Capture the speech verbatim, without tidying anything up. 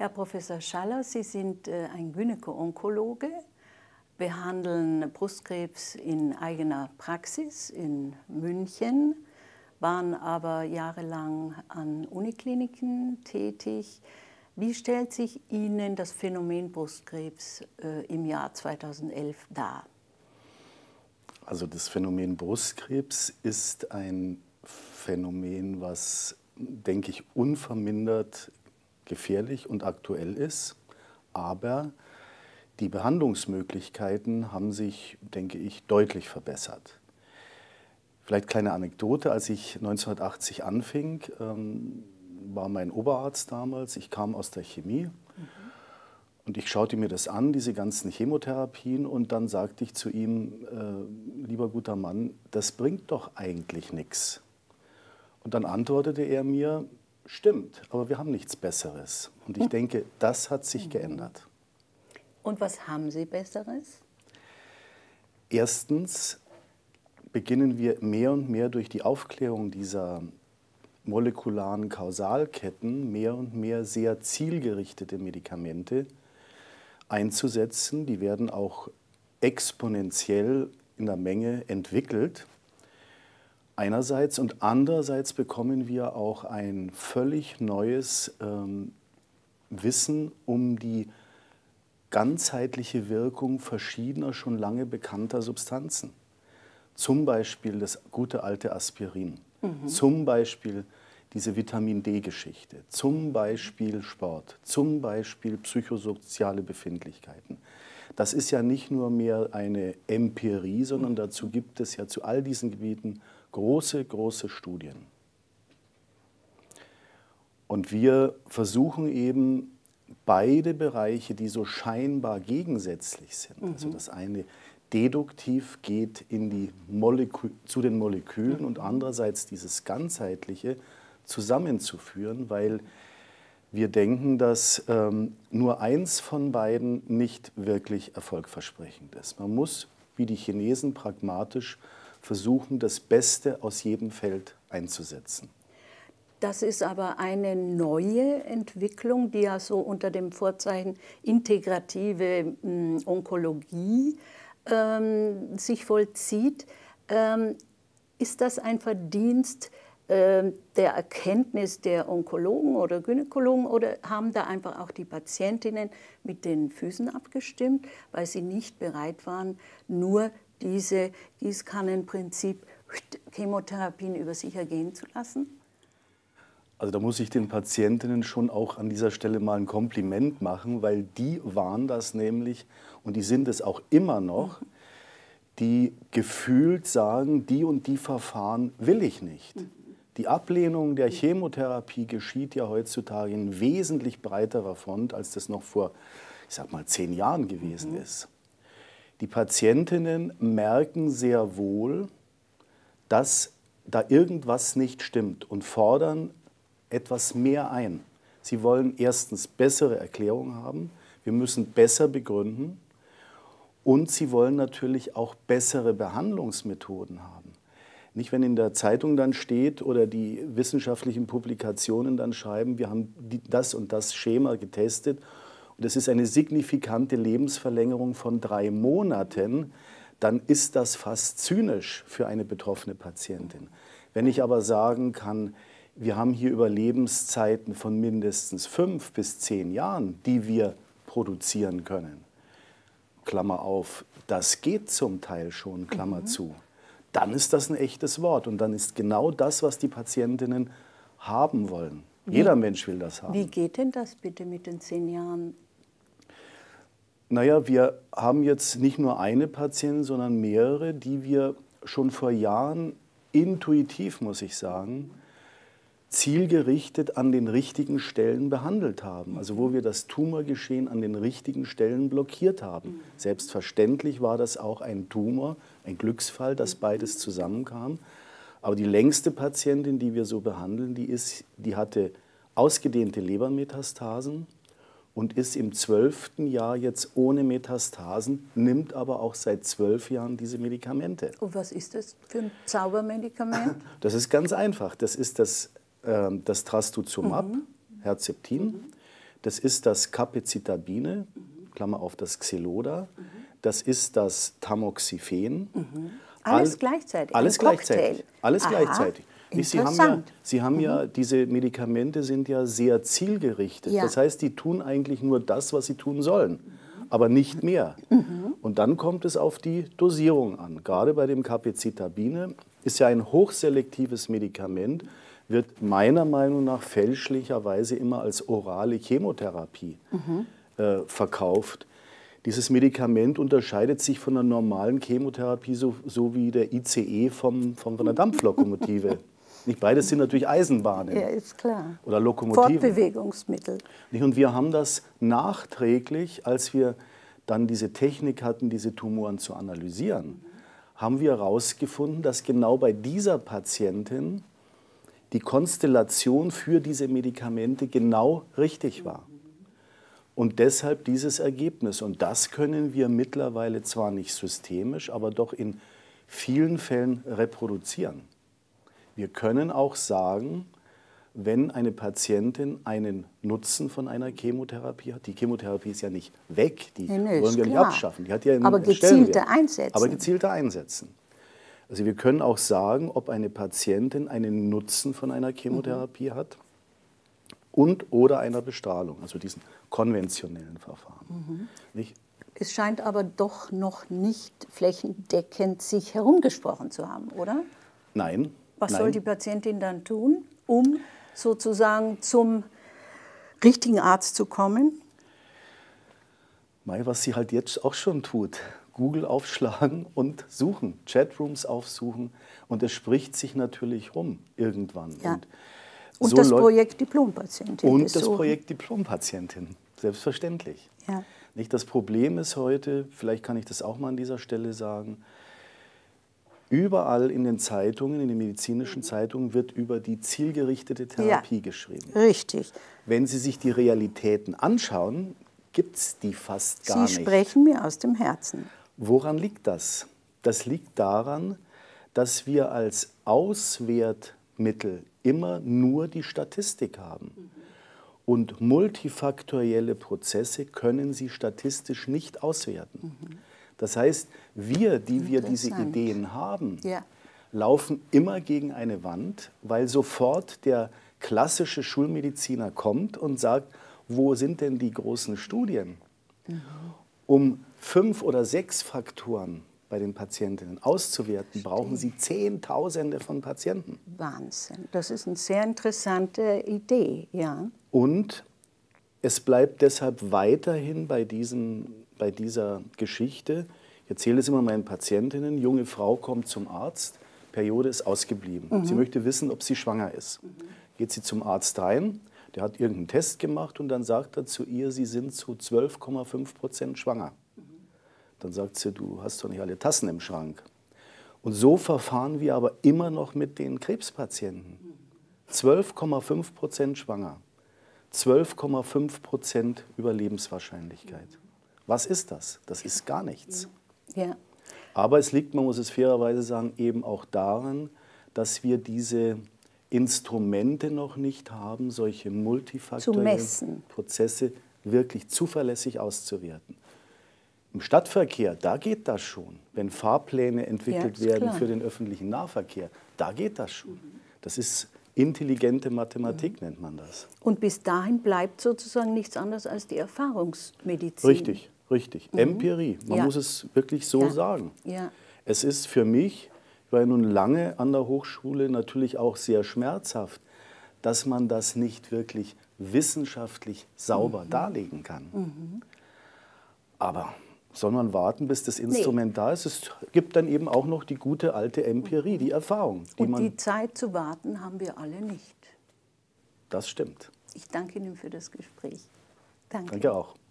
Herr Professor Schaller, Sie sind äh, ein Gynäko-Onkologe, behandeln Brustkrebs in eigener Praxis in München, waren aber jahrelang an Unikliniken tätig. Wie stellt sich Ihnen das Phänomen Brustkrebs äh, im Jahr zweitausendelf dar? Also das Phänomen Brustkrebs ist ein Phänomen, was, denke ich, unvermindert gefährlich und aktuell ist. Aber die Behandlungsmöglichkeiten haben sich, denke ich, deutlich verbessert. Vielleicht kleine Anekdote, als ich neunzehnhundertachtzig anfing, ähm, war mein Oberarzt damals, ich kam aus der Chemie. Mhm. Und ich schaute mir das an, diese ganzen Chemotherapien, und dann sagte ich zu ihm, äh, lieber guter Mann, das bringt doch eigentlich nichts. Und dann antwortete er mir, stimmt, aber wir haben nichts Besseres. Und ich denke, das hat sich geändert. Und was haben Sie Besseres? Erstens beginnen wir mehr und mehr durch die Aufklärung dieser molekularen Kausalketten mehr und mehr sehr zielgerichtete Medikamente einzusetzen. Die werden auch exponentiell in der Menge entwickelt. Einerseits, und andererseits bekommen wir auch ein völlig neues ähm, Wissen um die ganzheitliche Wirkung verschiedener, schon lange bekannter Substanzen. Zum Beispiel das gute alte Aspirin, mhm. zum Beispiel diese Vitamin-D-Geschichte, zum Beispiel Sport, zum Beispiel psychosoziale Befindlichkeiten. Das ist ja nicht nur mehr eine Empirie, sondern dazu gibt es ja zu all diesen Gebieten große, große Studien. Und wir versuchen eben beide Bereiche, die so scheinbar gegensätzlich sind, mhm. also das eine deduktiv geht in die Molekü- zu den Molekülen mhm. und andererseits dieses ganzheitliche zusammenzuführen, weil wir denken, dass ähm, nur eins von beiden nicht wirklich erfolgversprechend ist. Man muss, wie die Chinesen, pragmatisch versuchen, das Beste aus jedem Feld einzusetzen. Das ist aber eine neue Entwicklung, die ja so unter dem Vorzeichen integrative mh, Onkologie ähm, sich vollzieht. Ähm, ist das ein Verdienst äh, der Erkenntnis der Onkologen oder Gynäkologen, oder haben da einfach auch die Patientinnen mit den Füßen abgestimmt, weil sie nicht bereit waren, nur diese Gießkannenprinzip Chemotherapien über sich ergehen zu lassen? Also da muss ich den Patientinnen schon auch an dieser Stelle mal ein Kompliment machen, weil die waren das nämlich, und die sind es auch immer noch, mhm. die gefühlt sagen, die und die Verfahren will ich nicht. Mhm. Die Ablehnung der Chemotherapie geschieht ja heutzutage in wesentlich breiterer Front, als das noch vor, ich sag mal, zehn Jahren gewesen mhm. ist. Die Patientinnen merken sehr wohl, dass da irgendwas nicht stimmt und fordern etwas mehr ein. Sie wollen erstens bessere Erklärungen haben, wir müssen besser begründen, und sie wollen natürlich auch bessere Behandlungsmethoden haben. Nicht, wenn in der Zeitung dann steht oder die wissenschaftlichen Publikationen dann schreiben, wir haben das und das Schema getestet und es ist eine signifikante Lebensverlängerung von drei Monaten, dann ist das fast zynisch für eine betroffene Patientin. Wenn ich aber sagen kann, wir haben hier Überlebenszeiten von mindestens fünf bis zehn Jahren, die wir produzieren können, Klammer auf, das geht zum Teil schon, Klammer mhm. zu, dann ist das ein echtes Wort. Und dann ist genau das, was die Patientinnen haben wollen. Wie, Jeder Mensch will das haben. Wie geht denn das bitte mit den zehn Jahren? Naja, wir haben jetzt nicht nur eine Patientin, sondern mehrere, die wir schon vor Jahren intuitiv, muss ich sagen, zielgerichtet an den richtigen Stellen behandelt haben. Also wo wir das Tumorgeschehen an den richtigen Stellen blockiert haben. Selbstverständlich war das auch ein Tumor, ein Glücksfall, dass beides zusammenkam. Aber die längste Patientin, die wir so behandeln, die, ist, die hatte ausgedehnte Lebermetastasen und ist im zwölften Jahr jetzt ohne Metastasen, nimmt aber auch seit zwölf Jahren diese Medikamente. Und was ist das für ein Zaubermedikament? Das ist ganz einfach. Das ist das, äh, das Trastuzumab, mhm. Herceptin. Mhm. Das ist das Capecitabine, Klammer auf das Xeloda, mhm. das ist das Tamoxifen. Mhm. Alles All, gleichzeitig? Alles gleichzeitig. Alles Aha. gleichzeitig. Sie haben, ja, Sie haben mhm. ja, diese Medikamente sind ja sehr zielgerichtet. Ja. Das heißt, die tun eigentlich nur das, was sie tun sollen, mhm. aber nicht mehr. Mhm. Und dann kommt es auf die Dosierung an. Gerade bei dem Capecitabine ist ja ein hochselektives Medikament, wird meiner Meinung nach fälschlicherweise immer als orale Chemotherapie mhm. äh, verkauft. Dieses Medikament unterscheidet sich von der normalen Chemotherapie so, so wie der I C E vom, vom, von der Dampflokomotive. Nicht beides sind natürlich Eisenbahnen. Ja, ist klar. Oder Lokomotiven. Fortbewegungsmittel. Und wir haben das nachträglich, als wir dann diese Technik hatten, diese Tumoren zu analysieren, mhm. haben wir herausgefunden, dass genau bei dieser Patientin die Konstellation für diese Medikamente genau richtig war. Und deshalb dieses Ergebnis. Und das können wir mittlerweile zwar nicht systemisch, aber doch in vielen Fällen reproduzieren. Wir können auch sagen, wenn eine Patientin einen Nutzen von einer Chemotherapie hat, die Chemotherapie ist ja nicht weg, die nee, nee, wollen wir nicht abschaffen, die hat ja einen aber gezielte einsetzen. Aber gezielte einsetzen. Also wir können auch sagen, ob eine Patientin einen Nutzen von einer Chemotherapie mhm. hat und oder einer Bestrahlung, also diesen konventionellen Verfahren. Mhm. Nicht? Es scheint aber doch noch nicht flächendeckend sich herumgesprochen zu haben, oder? Nein. Was nein. soll die Patientin dann tun, um sozusagen zum richtigen Arzt zu kommen? Mei, was sie halt jetzt auch schon tut. Google aufschlagen und suchen, Chatrooms aufsuchen. Und es spricht sich natürlich rum irgendwann. Ja. Und, und so das Projekt Diplompatientin. Und das so Projekt Diplompatientin, selbstverständlich. Ja. Nicht, das Problem ist heute, vielleicht kann ich das auch mal an dieser Stelle sagen, überall in den Zeitungen, in den medizinischen Zeitungen wird über die zielgerichtete Therapie ja, geschrieben. Richtig. Wenn Sie sich die Realitäten anschauen, gibt es die fast gar nicht. Sie sprechen mir aus dem Herzen. Woran liegt das? Das liegt daran, dass wir als Auswertmittel immer nur die Statistik haben. Mhm. Und multifaktorielle Prozesse können Sie statistisch nicht auswerten. Mhm. Das heißt, wir, die wir diese Ideen haben, ja. laufen immer gegen eine Wand, weil sofort der klassische Schulmediziner kommt und sagt, wo sind denn die großen Studien? Mhm. Um fünf oder sechs Faktoren bei den Patientinnen auszuwerten, brauchen Sie Zehntausende von Patienten. Wahnsinn, das ist eine sehr interessante Idee, ja. Und es bleibt deshalb weiterhin bei, diesen, bei dieser Geschichte, ich erzähle es immer meinen Patientinnen, junge Frau kommt zum Arzt, Periode ist ausgeblieben. Mhm. Sie möchte wissen, ob sie schwanger ist. Mhm. Geht sie zum Arzt rein, der hat irgendeinen Test gemacht und dann sagt er zu ihr, sie sind zu zwölf Komma fünf Prozent schwanger. Mhm. Dann sagt sie, du hast doch nicht alle Tassen im Schrank. Und so verfahren wir aber immer noch mit den Krebspatienten. zwölf Komma fünf Prozent schwanger. zwölf Komma fünf Prozent Überlebenswahrscheinlichkeit. Was ist das? Das ist gar nichts. Ja. Aber es liegt, man muss es fairerweise sagen, eben auch daran, dass wir diese Instrumente noch nicht haben, solche multifaktoriellen Prozesse wirklich zuverlässig auszuwerten. Im Stadtverkehr, da geht das schon. Wenn Fahrpläne entwickelt ja, werden klar. für den öffentlichen Nahverkehr, da geht das schon. Das ist intelligente Mathematik, mhm. nennt man das. Und bis dahin bleibt sozusagen nichts anderes als die Erfahrungsmedizin. Richtig, richtig. Mhm. Empirie, man ja. muss es wirklich so ja. sagen. Ja. Es ist für mich, ich war ja nun lange an der Hochschule, natürlich auch sehr schmerzhaft, dass man das nicht wirklich wissenschaftlich sauber mhm. darlegen kann. Mhm. Aber soll man warten, bis das Instrument nee. da ist? Es gibt dann eben auch noch die gute alte Empirie, die Erfahrung. Die Und man die Zeit zu warten haben wir alle nicht. Das stimmt. Ich danke Ihnen für das Gespräch. Danke. Danke auch.